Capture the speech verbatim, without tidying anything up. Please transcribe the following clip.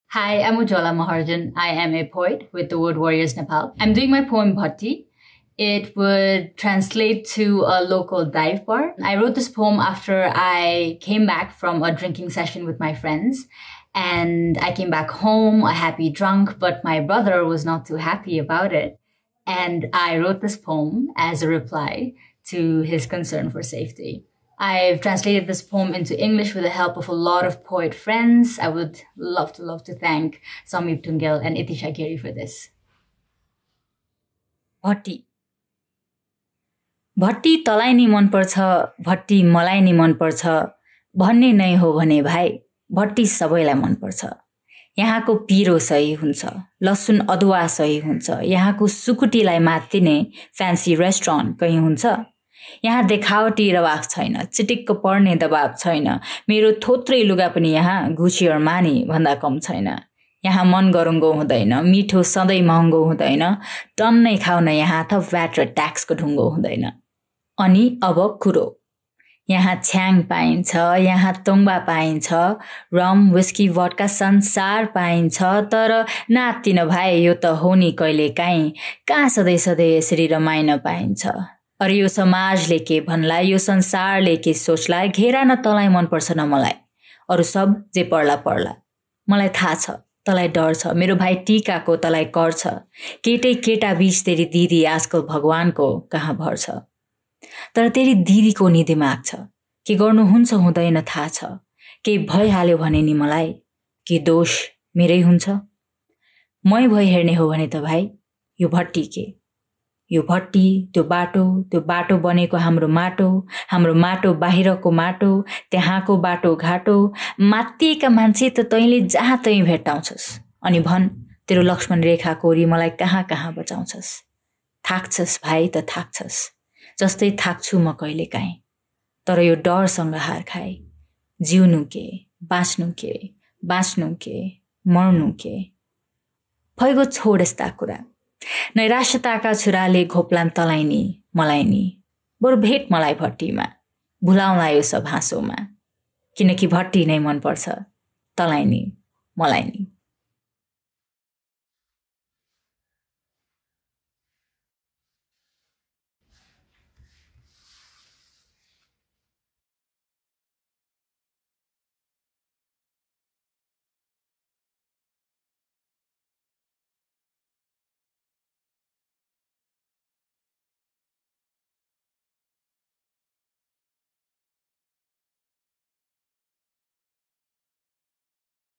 Hi, I'm Ujjwala Maharjan. I am a poet with the Word Warriors Nepal. I'm doing my poem Bhatti. It would translate to a local dive bar. I wrote this poem after I came back from a drinking session with my friends. And I came back home a happy drunk, but my brother was not too happy about it. And I wrote this poem as a reply to his concern for safety. I've translated this poem into English with the help of a lot of poet friends. I would love to love to thank Samip Tungel and Itisha Giri for this. भट्टी भट्टी तलाई नि मन पर्छ भट्टी मलाई नि मन पर्छ भन्ने नै हो भने भाइ भट्टी सबैलाई मन पर्छ यहाँको पिरो सही हुन्छ लसुन अदुवा सही हुन्छ यहाँको सुकुटीलाई मात्तिने फ्यान्सी रेस्टुरेन्ट कहीं हुन्छ यहाँ देखावटी रवाफ छैन चिटिक्क पर्ने दबाब छैन मेरो थोत्रै लुगा पनि यहाँ गुची अरमानी भन्दा कम छैन यहाँ मन गरुङ्गो हुँदैन मिठो सधैँ महँगो हुँदैन टन्नै खाउन यहाँ त भ्याट र ट्याक्सको ढुङ्गो हुँदैन अनि अब कुरो यहाँ छ्याङ पाइन्छ यहाँ तोङ्बा पाइन्छ रम विस्की भड्का संसार पाइन्छ तर नातिन भाइ यो त हो नि कहिले काहीँ कहाँ सधैँ सधैँ यसरी रमाइन पाइन्छ अरे यो समाजले के भन्ला यो संसारले के सोच्ला घेरा न तँलाई मन पर्छ न मलाई अरु सब जे पर्ला पर्ला मलाई थाहा छ तँलाई डर छ मेरो भाइ टीकाको तँलाई कर छ केटै केटा बीच तेरी दिदी आजकल भगवानको कहाँ भर छ तर तेरी दिदीको नि दिमाग छ के गर्नु हुन्छ हुँदैन थाहा छ के भइहाल्यो भने नि मलाई के दोष मेरै हुन्छ मै भइ हेर्ने हो भने त भाइ यो भट्टी के यो भट्टी त्यो बाटो त्यो बाटो बनेको हाम्रो माटो हाम्रो माटो बाहिरको माटो त्यहाँको बाटो घाटो माथिका मान्छे त तैँले जहाँ तै भेट्टाउँछस् अनि भन तेरो लक्ष्मण रेखा कोरी मलाई कहाँ कहाँ बचाउँछस् थाक्छस् भाइ त थाक्छस् जस्तै थाक्छु म कहिले काहीँ तर यो डरसँग हार खाए जिउनु के बाँच्नु के बाँच्नु के मर्नु के भइगयो छोड यस्ता कुरा नैराश्यताका छुराले घोप्लान तलाई नि मलाई नि बरु भेट मलाई भट्टीमा भुलाउला यो सब हाँसोमा किनकि भट्टी नै मन पर्छ तलाई नि मलाई नि